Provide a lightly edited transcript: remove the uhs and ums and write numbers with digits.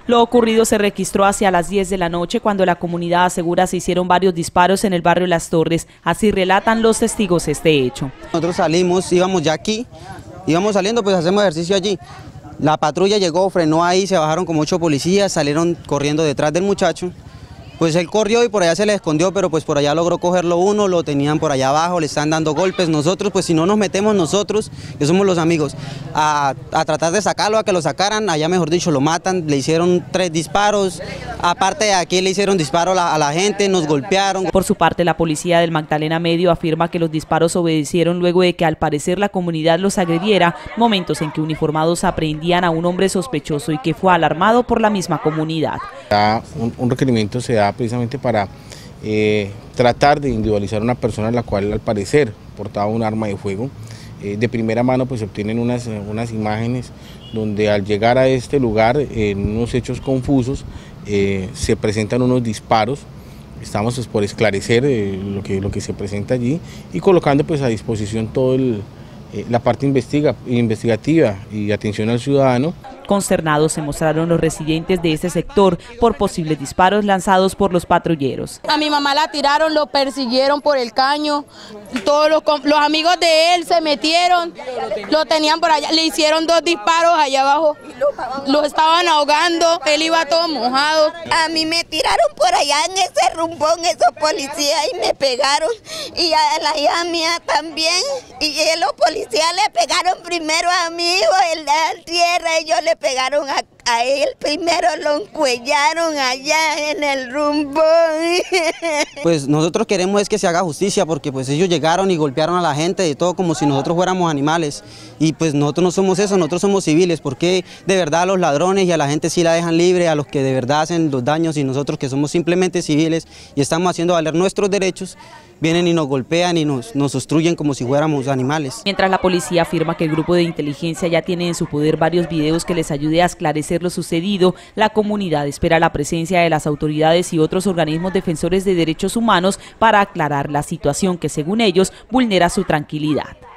Lo ocurrido se registró hacia las 10 de la noche cuando la comunidad asegura se hicieron varios disparos en el barrio Las Torres. Así relatan los testigos este hecho. Nosotros salimos, íbamos ya aquí, íbamos saliendo, pues hacemos ejercicio allí. La patrulla llegó, frenó ahí, se bajaron como 8 policías, salieron corriendo detrás del muchacho. Pues él corrió y por allá se le escondió, pero pues por allá logró cogerlo uno, lo tenían por allá abajo, le están dando golpes. Nosotros, pues si no nos metemos nosotros, que somos los amigos, a tratar de sacarlo, a que lo sacaran, allá mejor dicho lo matan, le hicieron 3 disparos, aparte de aquí le hicieron disparo a la gente, nos golpearon. Por su parte, la policía del Magdalena Medio afirma que los disparos obedecieron luego de que al parecer la comunidad los agrediera, momentos en que uniformados aprehendían a un hombre sospechoso y que fue alarmado por la misma comunidad. Un requerimiento se da precisamente para tratar de individualizar a una persona la cual al parecer portaba un arma de fuego. De primera mano pues se obtienen unas imágenes donde al llegar a este lugar, en unos hechos confusos, se presentan unos disparos. Estamos pues, por esclarecer lo que se presenta allí y colocando pues a disposición todo la parte investigativa y atención al ciudadano. Consternados se mostraron los residentes de este sector por posibles disparos lanzados por los patrulleros. A mi mamá la tiraron, lo persiguieron por el caño, todos los amigos de él se metieron, lo tenían por allá, le hicieron 2 disparos allá abajo, lo estaban ahogando, él iba todo mojado. A mí me tiraron por allá en ese rumbón esos policías y me pegaron, y a la hija mía también, y los policías le pegaron primero a mi hijo, él da tierra, ellos le pegaron a él, primero lo encuellaron allá en el rumbón. Pues nosotros queremos es que se haga justicia porque pues ellos llegaron y golpearon a la gente y todo como si nosotros fuéramos animales y pues nosotros no somos eso, nosotros somos civiles, porque de verdad a los ladrones y a la gente sí la dejan libre, a los que de verdad hacen los daños y nosotros que somos simplemente civiles y estamos haciendo valer nuestros derechos, vienen y nos golpean y nos obstruyen como si fuéramos animales. Mientras la policía afirma que el grupo de inteligencia ya tiene en su poder varios videos que les ayude a esclarecer lo sucedido, la comunidad espera la presencia de las autoridades y otros organismos defensores de derechos humanos para aclarar la situación que según ellos vulnera su tranquilidad.